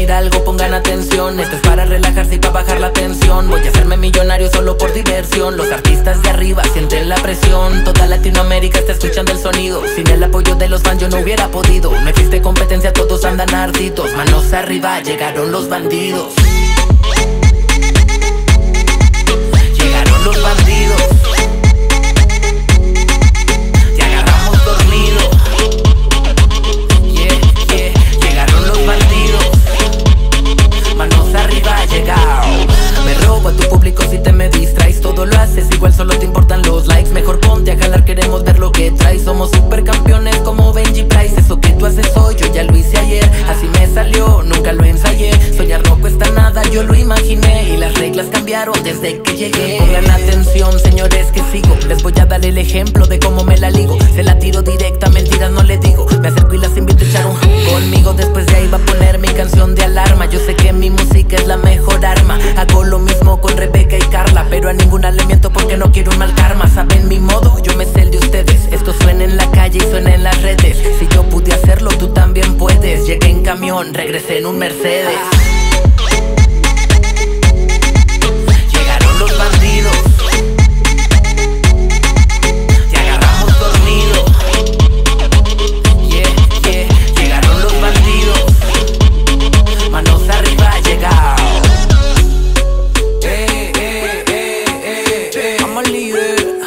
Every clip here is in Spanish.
decir algo, pongan atención. Esto es para relajarse y para bajar la tensión. Voy a hacerme millonario solo por diversión. Los artistas de arriba sienten la presión. Toda Latinoamérica está escuchando el sonido. Sin el apoyo de los fans yo no hubiera podido. No existe competencia, todos andan ardidos. Manos arriba, llegaron los bandidos. Llegaron los bandidos. Te agarramos dormido. Llegaron los bandidos. Manos arriba, llegao. Me robo a tu público si te me distraes. Todo lo haces igual, solo te importan los likes. Mejor ponte a jalar, queremos ver lo que traes. Somos supercampeones como Benji Price. Eso que tú haces hoy, yo ya lo hice ayer. Así me salió, nunca lo ensayé. Soñar no cuesta nada, yo lo imaginé. Y las reglas cambiaron desde que llegué. Pongan atención, señores, que sigo. Les voy a dar el ejemplo de cómo me la ligo. Se la tiro directa, mentiras no le digo. Me acerco y las invito a echar un conmigo. Después de ahí va a poner mi canción de alarma. Yo sé que mi música es la mejor arma. Hago lo mismo con Rebeca y Carla, pero a ninguna le miento porque no quiero un mal karma. Saben mi modo, yo me sé el de ustedes. Esto suena en la calle y suena en las redes. Si yo pude hacerlo, tú también puedes. Llegué en camión, regresé en un Mercedes. Llegaron los bandidos. Te agarramos dormido. Llegaron los bandidos. Manos arriba, llegao. I'm a leader.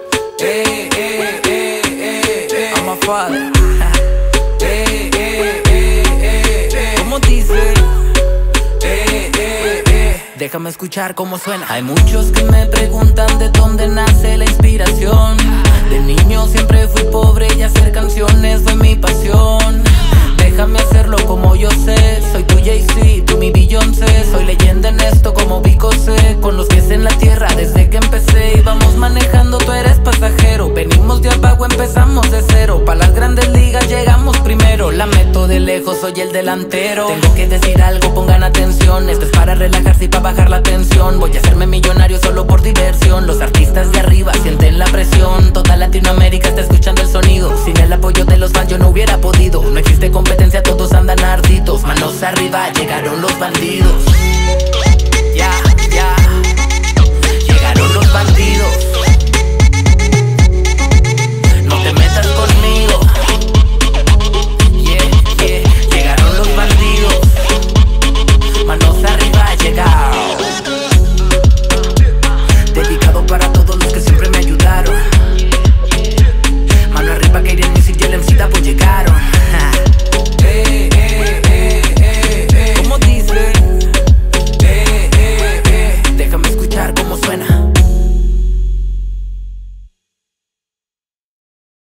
I'm a father. ¿Cómo dice? Déjame escuchar cómo suena. Hay muchos que me preguntan de dónde nace la inspiración. De niño siempre fui pobre y hacer canciones fue mi pasión. Déjame hacerlo como yo sé. Soy tu Jay-Z, tú mi Beyoncé. Soy leyenda en esto como Vico C. Con los pies en la tierra desde que empecé. Y vamos manejando, tú eres pasajero. Venimos de abajo, empezamos de cero. Pa' las grandes ligas llegamos primero. La meto de lejos, soy el delantero. Tengo que decir algo, pongan atención. Esto es para relajarse y para bajar la tensión. Voy a hacerme millonario solo por diversión. Los